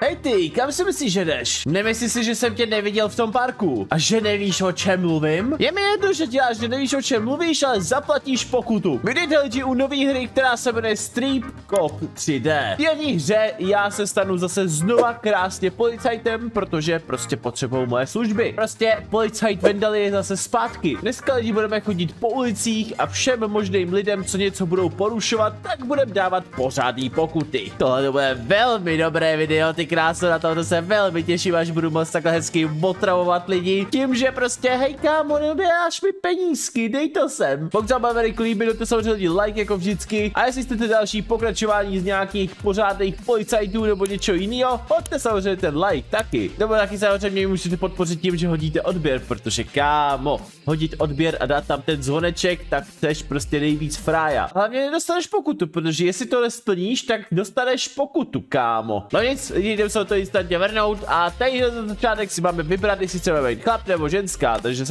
Hej ty, kam si myslíš, že jdeš? Nemyslíš si, že jsem tě neviděl v tom parku? A že nevíš, o čem mluvím? Je mi jedno, že děláš, že nevíš, o čem mluvíš, ale zaplatíš pokutu. Vydejte lidi u nové hry, která se jmenuje Street Cop 3D. V jedné hře já se stanu zase znova krásně policajtem, protože prostě potřebují moje služby. Prostě policajt Vendal je zase zpátky. Dneska lidi budeme chodit po ulicích a všem možným lidem, co něco budou porušovat, tak budeme dávat pořádný pokuty. Tohle to bude velmi dobré video, ty kráso, na to se velmi těším, až budu moc takhle hezky otravovat lidi. Tím, že prostě hej kámo, nedáš mi penízky, dej to sem. Pokud se vám video líbí, dejte samozřejmě like jako vždycky. A jestli chcete další pokračování z nějakých pořádných policajtů nebo něco jiného, hoďte samozřejmě ten like taky. Nebo taky samozřejmě můžete podpořit tím, že hodíte odběr, protože kámo, hodit odběr a dát tam ten zvoneček, tak chceš prostě nejvíc frája. Hlavně nedostaneš pokutu, protože jestli to nesplníš, tak dostaneš pokutu, kámo. No nic, jdeme se to instantně vrhnout a tady na začátek si máme vybrat, jestli chceme být chlap nebo ženská, takže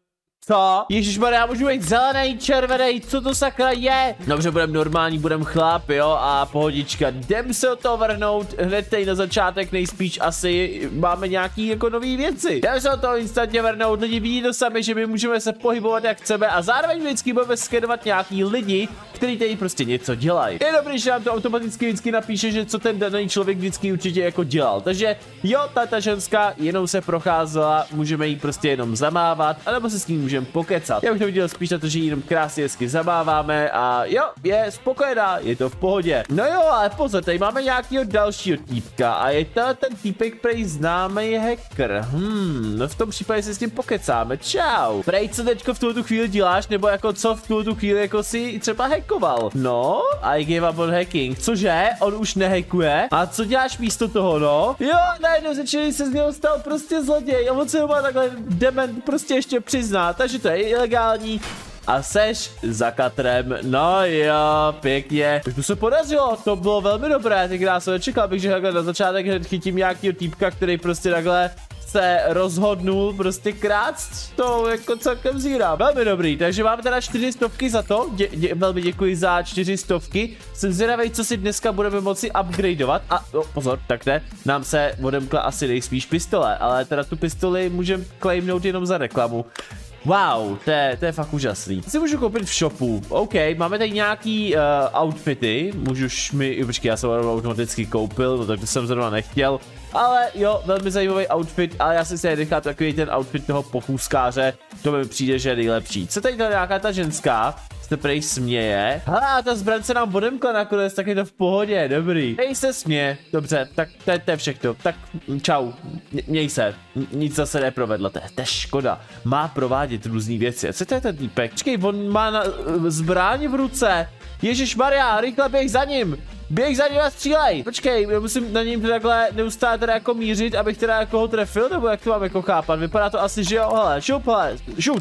co? Ježišmarja, já můžu být zelený, červený, co to sakra je? Dobře, budem normální, budem chlap, jo, a pohodička. Jdem se o to vrhnout, hned tady na začátek nejspíš asi máme nějaký jako nový věci. Jdem se o to instantně vrhnout, lidi vidí to sami, že my můžeme se pohybovat jak chceme a zároveň vždycky budeme skenovat nějaký lidi, kteří tady prostě něco dělají. Je dobrý, že nám to automaticky vždycky napíše, že co ten daný člověk vždycky určitě jako dělal. Takže jo, ta ženská jenom se procházela, můžeme jí prostě jenom zamávat, anebo se s ní můžeme pokecat. Já bych to viděl spíš na to, že ji jenom krásně hezky zamáváme a jo, je spokojená, je to v pohodě. No jo, ale pozor, tady máme nějakého dalšího týpka a je to ten týpek, prej známý hacker. No v tom případě se s tím pokecáme. Čau. Prej, co teďko v tuto chvíli děláš, nebo jako co v tuto chvíli jako si třeba hackoval? No, I give up on hacking. Cože? On už nehackuje? A co děláš místo toho, no? Jo, najednou začali se z něho stal prostě zloděj a on se ho má takhle dement prostě ještě přiznat, takže to je ilegální. A seš za katrem, no jo, pěkně. Už to se podařilo, to bylo velmi dobré, ty kráso, nečekal bych, že takhle na začátek hned chytím nějakýho týpka, který prostě takhle se rozhodnul prostě krást, to jako celkem zírám. Velmi dobrý, takže máme teda 400 za to, velmi děkuji za 400. Jsem zvědavý, co si dneska budeme moci upgradeovat a pozor, tak ne, nám se odemkla asi nejspíš pistole, ale teda tu pistoli můžeme claimnout jenom za reklamu. Wow, to je fakt úžasný. Si můžu koupit v shopu. OK, máme tady nějaký outfity. Můžeš mi, počkej, já jsem automaticky koupil, no tak to jsem zrovna nechtěl. Ale jo, velmi zajímavý outfit, ale já si tady nechám takový ten outfit toho pochůzkáře. To mi přijde, že je nejlepší. Co tady nějaká ta ženská? Se prej směje. Hele, ta zbraň se nám odemkla nakonec, tak je to v pohodě, dobrý. Hej, se směje, dobře, tak to je všechno. Tak čau, měj se, nic zase neprovedla, to je škoda. Má provádět různý věci. Co to je ten týpek? Počkej, on má zbraň v ruce. Ježišmarja, rychle běž za ním. Běž za ním a střílej. Počkej, musím na ním takhle neustále teda jako mířit, abych teda jako ho trefil, nebo jak to mám jako chápat? Vypadá to asi, že jo, hele, šup.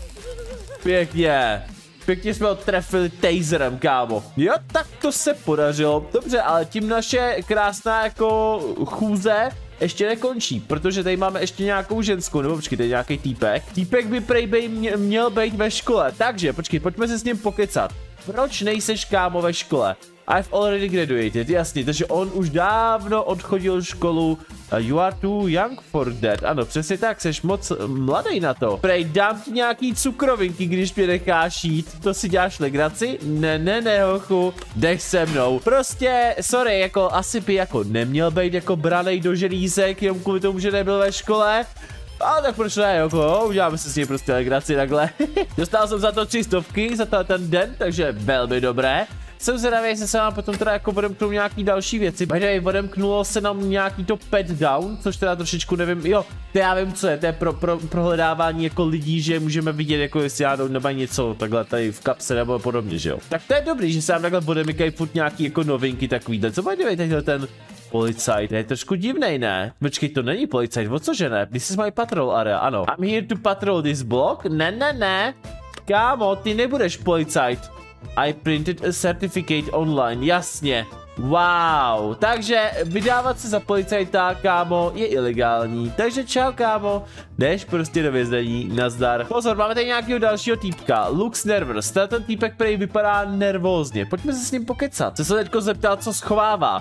Pěkně. Pěkně jsme ho trefili taserem, kámo. Jo, tak to se podařilo. Dobře, ale tím naše krásná jako chůze ještě nekončí, protože tady máme ještě nějakou ženskou, nebo počkej, tady nějaký týpek. Týpek by prej měl být ve škole, takže počkej, pojďme se s ním pokecat. Proč nejseš, kámo, ve škole? I've already graduated, jasně, takže on už dávno odchodil školu. You are too young for that. Ano, přesně tak, jsi moc mladý na to. Prej, dám ti nějaký cukrovinky, když mě necháš jít. To si děláš legraci? Ne, hochu, jdeš se mnou. Prostě, sorry, jako asi by jako neměl být jako branej do želízek, jenom kvůli tomu, že nebyl ve škole. A tak proč ne, jako, uděláme si s ním prostě legraci takhle. Dostal jsem za to 300 za ten den, takže velmi dobré. Jsem zvědavý, jestli se nám potom teda jako odemknou nějaký další věci. By odemknulo se nám nějaký to pet down, což teda trošičku nevím, jo, to já vím, co je, to je pro prohledávání jako lidí, že můžeme vidět, jako jestli já nemají něco takhle tady v kapse nebo podobně, že jo. Tak to je dobrý, že se nám takhle odemykají furt nějaký jako novinky takovýhle. Co by tenhle ten policajt, je trošku divnej, ne? Počkej, to není policajt, o cože ne? This is my patrol area, ano. I'm here to patrol this block? Ne. Kámo, ty nebudeš policajt. I printed a certificate online, jasně. Wow, takže vydávat se za policajta, kámo, je ilegální. Takže čau, kámo, jdeš prostě do vězení, nazdar. Pozor, máme tady nějakého dalšího týpka, looks nervous, ten týpek, který vypadá nervózně. Pojďme se s ním pokecat. Chci se teďko zeptat, co schovává.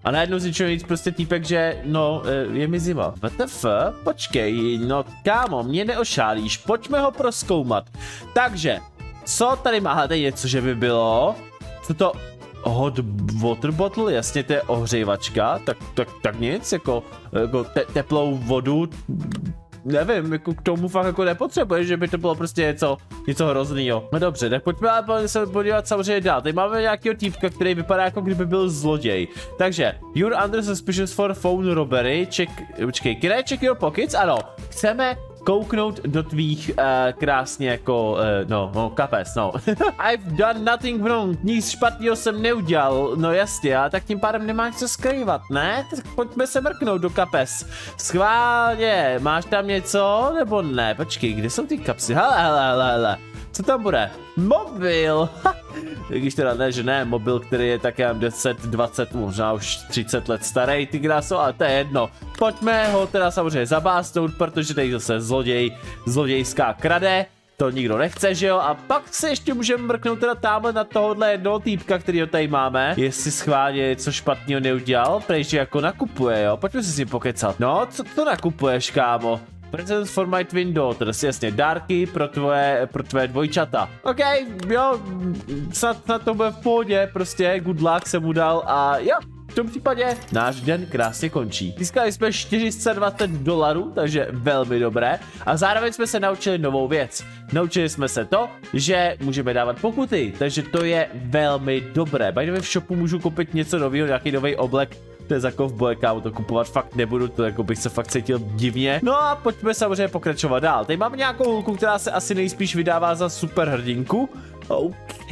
A najednou začal říct prostě týpek, že no, je mi zima. WTF? Počkej, no kámo, mě neošálíš, pojďme ho prozkoumat. Takže, co tady má? Tady něco, že by bylo? Co to? Hot water bottle, jasně, to je ohřejvačka, tak nic, jako teplou vodu, nevím, jako k tomu fakt jako nepotřebuješ, že by to bylo prostě něco hroznýho. No dobře, tak pojďme ale se podívat samozřejmě dál. Tady máme nějakého týpka, který vypadá jako kdyby byl zloděj. Takže, you're under suspicion for phone robbery, počkej, can I check your pockets? Ano, chceme kouknout do tvých krásně jako, no, kapes, no. I've done nothing wrong, nic špatného jsem neudělal, no jasně, ale tak tím pádem nemáš co skrývat, ne? Tak pojďme se mrknout do kapes. Schválně, máš tam něco, nebo ne? Počkej, kde jsou ty kapsy? Hele. Co tam bude? Mobil! Když teda ne, že ne, mobil, který je tak já 10, 20, možná už 30 let starý, ty kráso, ale to je jedno. Pojďme ho teda samozřejmě zabásnout, protože tady zase zlodějská krade, to nikdo nechce, že jo? A pak se ještě můžeme mrknout teda tamhle na tohohle jednoho týpka, který ho tady máme. Jestli schválně něco špatného neudělal, protože jako nakupuje, jo? Pojďme si s ním pokecat. No, co to nakupuješ, kámo? Presents for my twin daughters, jasně, dárky pro tvoje dvojčata. OK, jo, snad to bude v pohodě, prostě good luck jsem mu dal a jo, v tom případě náš den krásně končí. Získali jsme $420, takže velmi dobré. A zároveň jsme se naučili novou věc. Naučili jsme se to, že můžeme dávat pokuty, takže to je velmi dobré. By the way, v shopu můžu koupit něco nového, nějaký nový oblek. To je za kovboje, kámo, to kupovat fakt nebudu, to jako bych se fakt cítil divně. No a pojďme samozřejmě pokračovat dál. Tady máme nějakou holku, která se asi nejspíš vydává za superhrdinku. OK.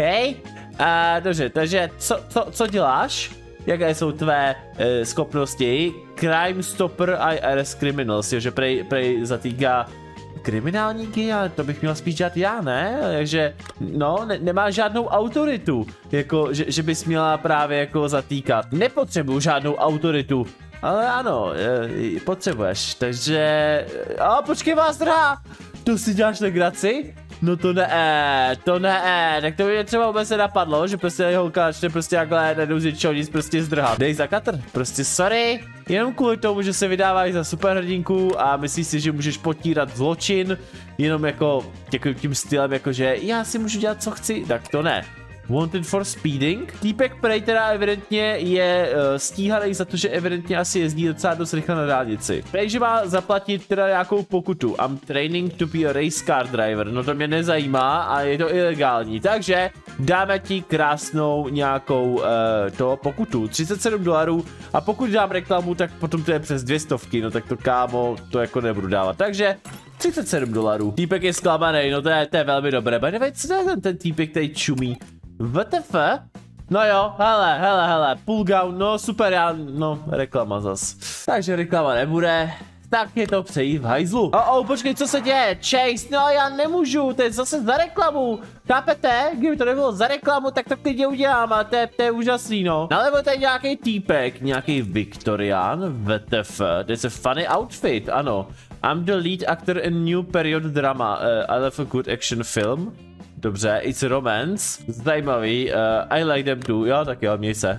Dobře, takže co děláš? Jaké jsou tvé schopnosti? Crime Stopper IRS Criminals, jo, že prej zatýká kriminálníky, ale to bych měl spíš dělat já, ne? Takže, no, nemá žádnou autoritu, jako, že bys měla právě jako zatýkat. Nepotřebuju žádnou autoritu, ale ano, potřebuješ, takže... počkej vás, drahá! To si děláš legraci? No to ne, tak to by mě třeba vůbec nenapadlo, že prostě holka začne prostě takhle nedouzičou nic prostě zdrhat. Dej za katr, prostě sorry, jenom kvůli tomu, že se vydáváš za superhrdinku a myslíš si, že můžeš potírat zločin, jenom jako tím stylem jako, že já si můžu dělat co chci, tak to ne. Wanted for speeding. Týpek prej teda evidentně je stíhaný za to, že evidentně asi jezdí docela dost rychle na dálnici. Prej, že má zaplatit teda nějakou pokutu. I'm training to be a race car driver. No to mě nezajímá a je to ilegální. Takže dáme ti krásnou nějakou pokutu. $37 a pokud dám reklamu, tak potom to je přes 200. No tak to kámo, to jako nebudu dávat. Takže $37. Týpek je zklamaný, no to je velmi dobré. By the way, co je ten týpek, který čumí? WTF? No jo, hele, pull gown, no super, reklama zas. Takže reklama nebude, tak je to přejít v hajzlu. Počkej, co se děje? Chase, no já nemůžu, to je zase za reklamu. Chápete? Kdyby to nebylo za reklamu, tak to klidně udělám, ale to je úžasný, no. Nalevo tady nějaký týpek, nějaký Viktorián, WTF, that's a funny outfit, ano. I'm the lead actor in new period drama, I love a good action film. Dobře, it's a romance. Zajímavý, I like them too, jo, tak jo, měj se.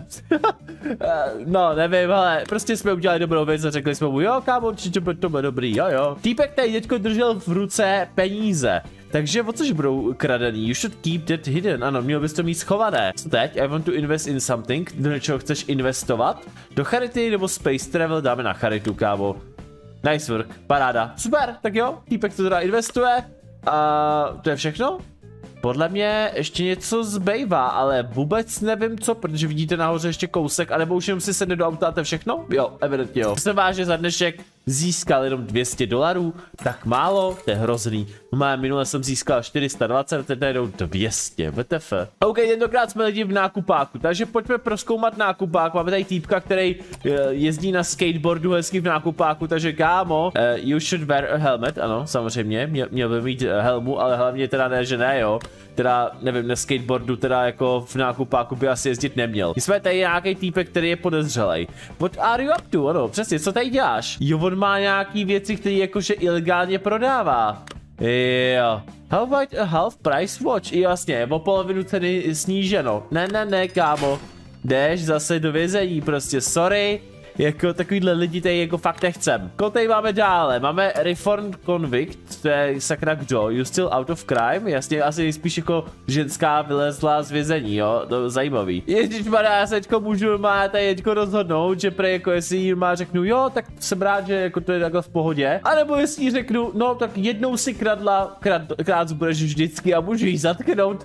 No, nevím, ale prostě jsme udělali dobrou věc a řekli jsme mu, jo, kámo, určitě to bude dobrý, jo. Týpek tady teďko držel v ruce peníze. Takže o což budou kradený? You should keep that hidden. Ano, měl bys to mít schované. Co teď? I want to invest in something. Do něčeho chceš investovat? Do charity nebo space travel? Dáme na charitu, kámo. Nice work, paráda. Super, tak jo, týpek to teda investuje. A to je všechno? Podle mě ještě něco zbývá, ale vůbec nevím co, protože vidíte nahoře ještě kousek, anebo už jenom si sedne do auta a to je všechno? Jo, evidentně jo. Jsem vážně za dnešek získal jenom $200, tak málo, to je hrozný. Minule jsem získal 420, teď jenom 200, WTF. OK, tentokrát jsme lidi v nákupáku, takže pojďme prozkoumat nákupák. Máme tady týpka, který jezdí na skateboardu hezky v nákupáku, takže kámo, you should wear a helmet, ano, samozřejmě, měl by mít helmu, ale hlavně teda ne, že ne, jo. Teda, nevím, na skateboardu teda jako v nákupáku by asi jezdit neměl. My jsme tady nějaký týpek, který je podezřelej. What are you up to? Ano, přesně, co tady děláš? Jo, on má nějaký věci, které jakože ilegálně prodává. Jo. How about a half price watch? I jasně, o polovinu ceny sníženo. Ne, kámo. jdeš zase do vězení, prostě sorry. Jako takovýhle lidi tady jako fakt nechcem. Koho tady máme dále? Máme Reformed Convict, to je sakra kdo? You still out of crime? Jasně, asi spíš jako ženská vylezla z vězení, jo? To zajímavý. Ježišmarja, já se teďko můžu má tady teďko rozhodnout, že prej jako jestli jí má řeknu, jo, tak jsem rád, že jako to je takhle v pohodě. A nebo jestli jí řeknu, no tak jednou si kradla, krát budeš vždycky a můžu jí zatknout.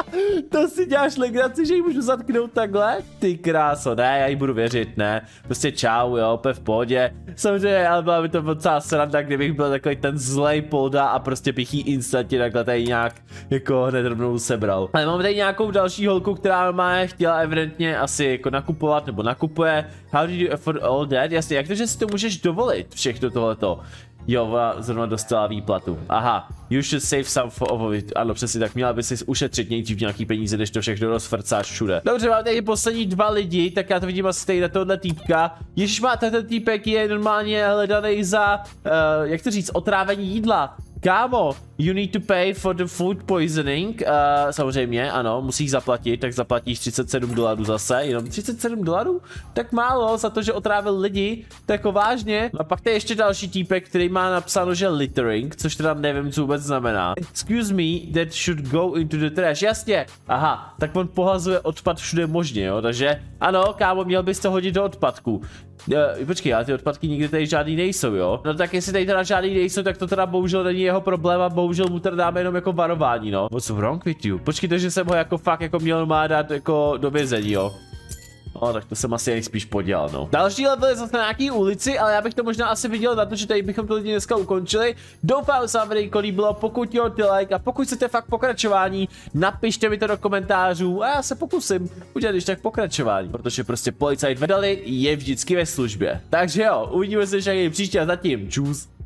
To si děláš legraci, že jí můžu zatknout takhle? Ty kráso, ne, já jí budu věřit, ne. Prostě čau, jo, opět v pohodě. Samozřejmě, ale byla by to docela sranda, kdybych byl takový ten zlej polda a prostě bych jí instantně takhle tady nějak jako hned rovnou sebral. Ale máme tady nějakou další holku, která má chtěla evidentně asi jako nakupovat nebo nakupuje. How did you afford all that? Jasně, jak to, že si to můžeš dovolit všechno tohleto? Jo, ona zrovna dostala výplatu. Aha, you should save some for it. Ano, přesně tak, měla by si ušetřit nejdřív nějaký peníze, než to všechno rozfrcáš všude. Dobře, mám tady poslední 2 lidi, tak já to vidím asi tady na tohle týpka. Ježišmá, ten týpek je normálně hledaný za, jak to říct, otrávení jídla. Kámo, you need to pay for the food poisoning. Samozřejmě, ano, musíš zaplatit, tak zaplatíš $37 zase, jenom $37? Tak málo za to, že otrávil lidi, tak jako vážně. A pak to je ještě další týpek, který má napsáno, že littering, což teda nevím, co vůbec znamená. Excuse me, that should go into the trash. Jasně, aha, tak on pohazuje odpad všude možně, jo, takže ano, kámo, měl bys to hodit do odpadku. Počkej, ale ty odpadky nikdy tady žádný nejsou, jo? No tak jestli tady teda žádný nejsou, tak to teda bohužel není jeho problém a bohužel mu teda dáme jenom jako varování, no. What's wrong with you? Počkejte, že jsem ho jako fakt jako měl má dát jako do vězení, jo? No, tak to jsem asi nejspíš podělal, no. Další level je zase na nějaký ulici, ale já bych to možná asi viděl na to, že tady bychom to lidi dneska ukončili. Doufám, že se vám video líbilo, pokud jo, ty like a pokud chcete fakt pokračování, napište mi to do komentářů a já se pokusím udělat když tak pokračování, protože prostě policajt vedali je vždycky ve službě. Takže jo, uvidíme se ještě příště a zatím, čus.